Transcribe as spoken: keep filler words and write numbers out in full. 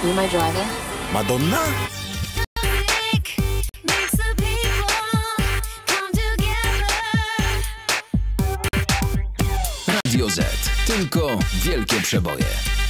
be my driver? Madonna? Radio Z. Tylko wielkie przeboje.